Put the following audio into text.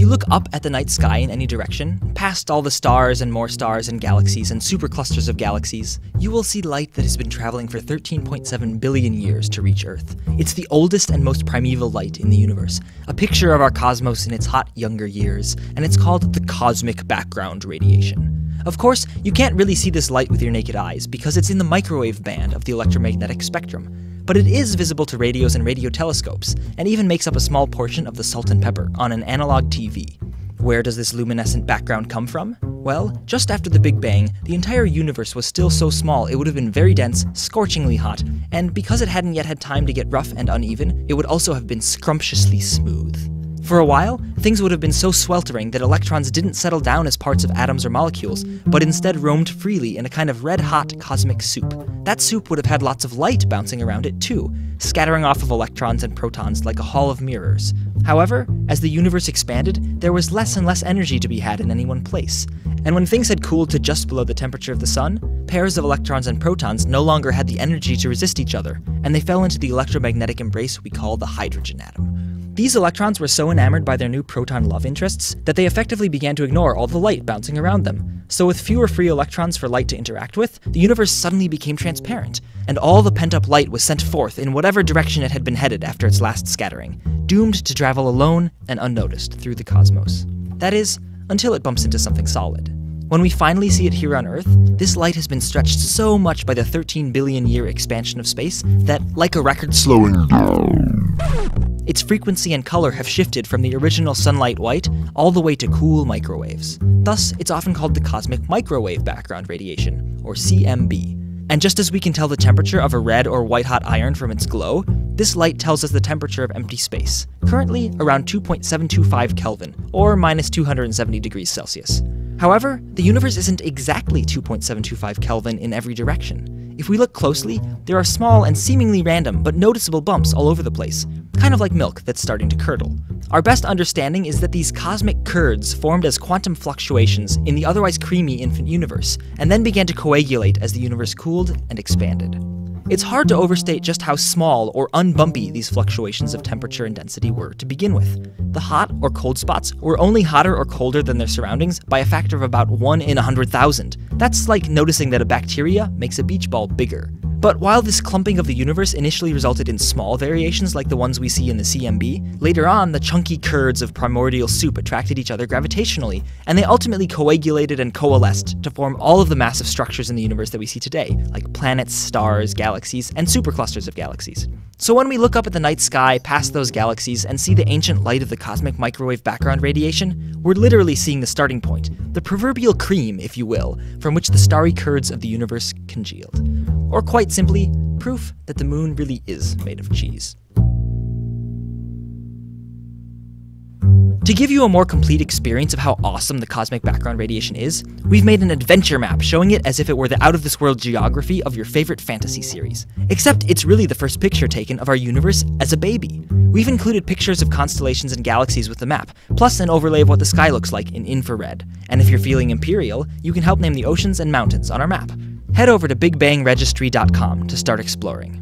look up at the night sky in any direction, past all the stars and galaxies and superclusters of galaxies, you will see light that has been traveling for 13.7 billion years to reach Earth. It's the oldest and most primeval light in the universe, a picture of our cosmos in its hot younger years, and it's called the cosmic background radiation. Of course, you can't really see this light with your naked eyes because it's in the microwave band of the electromagnetic spectrum. But it is visible to radios and radio telescopes, and even makes up a small portion of the salt and pepper on an analog TV. Where does this luminescent background come from? Well, just after the Big Bang, the entire universe was still so small it would have been very dense, scorchingly hot, and because it hadn't yet had time to get rough and uneven, it would also have been scrumptiously smooth. For a while, things would have been so sweltering that electrons didn't settle down as parts of atoms or molecules, but instead roamed freely in a kind of red-hot cosmic soup. That soup would have had lots of light bouncing around it too, scattering off of electrons and protons like a hall of mirrors. However, as the universe expanded, there was less and less energy to be had in any one place. And when things had cooled to just below the temperature of the sun, pairs of electrons and protons no longer had the energy to resist each other, and they fell into the electromagnetic embrace we call the hydrogen atom. These electrons were so enamored by their new proton love interests that they effectively began to ignore all the light bouncing around them. So with fewer free electrons for light to interact with, the universe suddenly became transparent, and all the pent-up light was sent forth in whatever direction it had been headed after its last scattering, doomed to travel alone and unnoticed through the cosmos. That is, until it bumps into something solid. When we finally see it here on Earth, this light has been stretched so much by the 13 billion year expansion of space that, like a record slowing down, its frequency and color have shifted from the original sunlight white all the way to cool microwaves. Thus, it's often called the cosmic microwave background radiation, or CMB. And just as we can tell the temperature of a red or white-hot iron from its glow, this light tells us the temperature of empty space, currently around 2.725 Kelvin, or minus 270 degrees Celsius. However, the universe isn't exactly 2.725 Kelvin in every direction. If we look closely, there are small and seemingly random but noticeable bumps all over the place, kind of like milk that's starting to curdle. Our best understanding is that these cosmic curds formed as quantum fluctuations in the otherwise creamy infant universe, and then began to coagulate as the universe cooled and expanded. It's hard to overstate just how small or unbumpy these fluctuations of temperature and density were to begin with. The hot or cold spots were only hotter or colder than their surroundings by a factor of about 1 in 100,000. That's like noticing that a bacteria makes a beach ball bigger. But while this clumping of the universe initially resulted in small variations like the ones we see in the CMB, later on the chunky curds of primordial soup attracted each other gravitationally, and they ultimately coagulated and coalesced to form all of the massive structures in the universe that we see today, like planets, stars, galaxies, and superclusters of galaxies. So when we look up at the night sky past those galaxies and see the ancient light of the cosmic microwave background radiation, we're literally seeing the starting point, the proverbial cream, if you will, from which the starry curds of the universe congealed. Or quite simply, proof that the moon really is made of cheese. To give you a more complete experience of how awesome the cosmic background radiation is, we've made an adventure map showing it as if it were the out-of-this-world geography of your favorite fantasy series. Except it's really the first picture taken of our universe as a baby. We've included pictures of constellations and galaxies with the map, plus an overlay of what the sky looks like in infrared. And if you're feeling imperial, you can help name the oceans and mountains on our map. Head over to BigBangRegistry.com to start exploring.